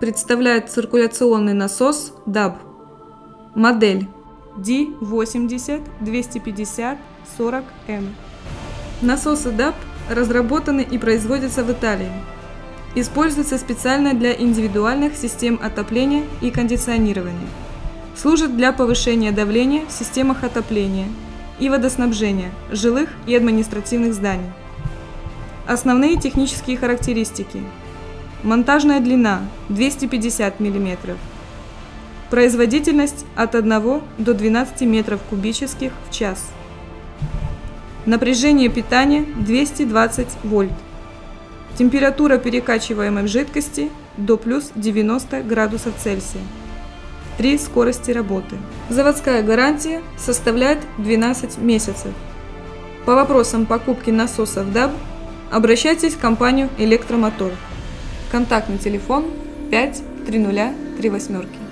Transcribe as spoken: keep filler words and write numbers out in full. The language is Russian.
представляет циркуляционный насос даб. Модель ди восемьдесят двести пятьдесят сорок эм. Насосы даб разработаны и производятся в Италии. Используются специально для индивидуальных систем отопления и кондиционирования. Служат для повышения давления в системах отопления и водоснабжения жилых и административных зданий. Основные технические характеристики. Монтажная длина двести пятьдесят миллиметров. Производительность от одного до двенадцати метров кубических в час. Напряжение питания двести двадцать вольт. Температура перекачиваемой жидкости до плюс девяноста градусов Цельсия. Три скорости работы. Заводская гарантия составляет двенадцать месяцев. По вопросам покупки насосов даб обращайтесь в компанию «Электромотор». Контактный телефон пять три нуля три восьмерки.